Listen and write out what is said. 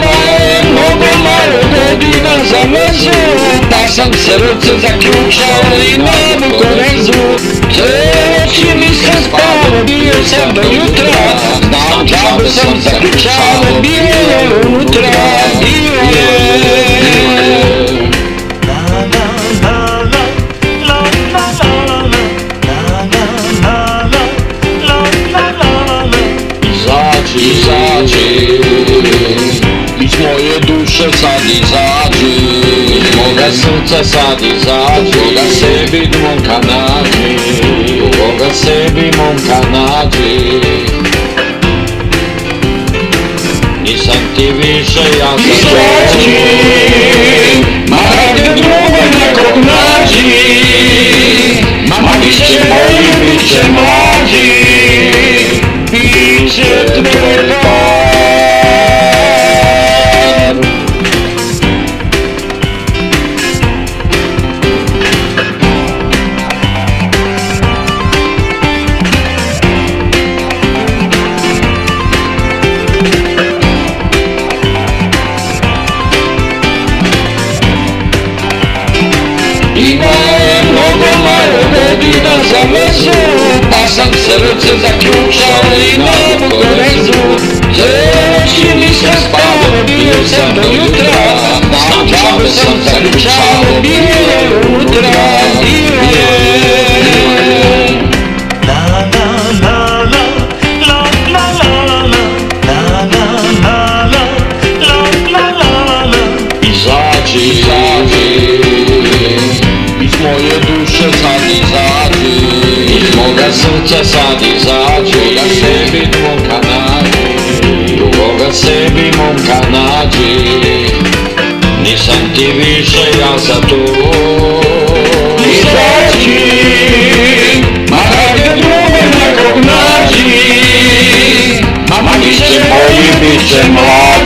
Ima je mnogo malo godina za vezu, pa sam srce zaključao i na Bukorezu. Sve oči nisam spavao, bio sam do jutra, znam džabe sam zaključao, bio je unutra. Izađi, iz moje duše sad izađi, iz moga srca sad izađi, koga sebi momka nađi, koga sebi momka nađi. Nisam ti više ja za to. Izađi, magde druga nekog nađi, ma biće moji, biće mlađi, biće tvoj par. Ima je mnogo malo godina za vezu, pa sam srce zaključao i na Bukorezu. Sve oči nisam spavao, bio sam do jutra, znam džabe sam zaključao, bio je unutra. Izađi, iz moje duše sad izađi, iz moga srca sad izađi, koga sebi momka nađi, koga sebi momka nađi. Nisam ti više ja za to. Izađi, magde druge nekog nađi, ma biće moji, biće mlađi.